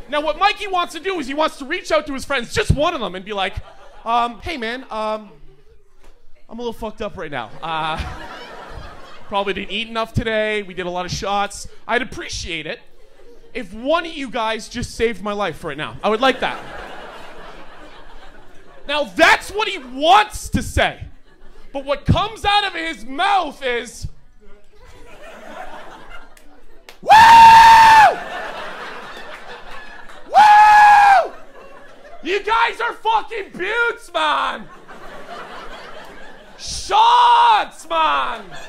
Now, what Mikey wants to do is he wants to reach out to his friends, just one of them, and be like, hey, man, I'm a little fucked up right now. Probably didn't eat enough today. We did a lot of shots. I'd appreciate it if one of you guys just saved my life right now. I would like that. Now, that's what he wants to say. But what comes out of his mouth is... Woo! Woo! You guys are fucking beauts, man! Shots, man!